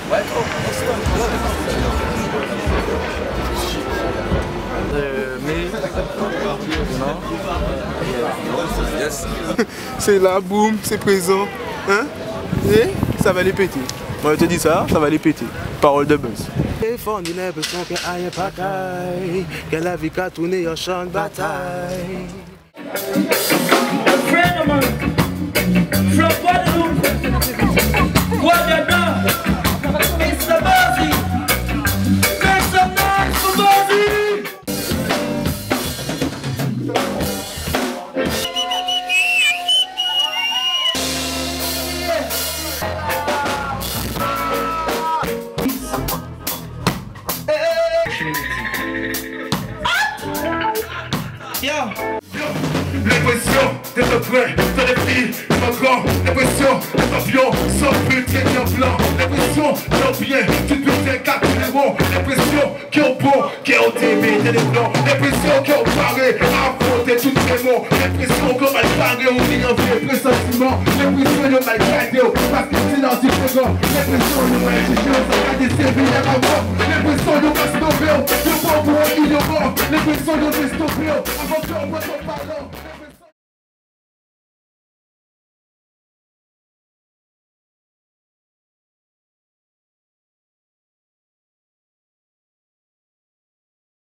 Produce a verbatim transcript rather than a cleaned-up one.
Euh, mais... Non. Yes. C'est là, boum, c'est présent. Hein? Et ça va les péter. Moi je te dis ça, ça va les péter. Parole de buzz. Défendre l'impression qu'il y a un pagaille, que la vie a tourné en champ de bataille. Friend of mine, from Guadeloupe, Guadeloupe, mister Buzzy, make some noise for Buzzy! Yo! L'impression d'être prêt dans les filles de mon grand. L'impression d'être avion sans putain de blanc. L'impression d'un bien, tu putain qu'à tous les mots. L'impression qu'ils ont beau, qu'ils ont aimé des blancs. L'impression qu'ils ont parlé à affronter tous les mots. L'impression qu'on va parler au lit en vie pressentiment. L'impression de mal gardé parce que c'est dans du présent. L'impression de mal chercher au sein des services à mort. L'impression de pas stopper, de pas pour ignorant. L'impression de stopper avant qu'on voit ton parlant.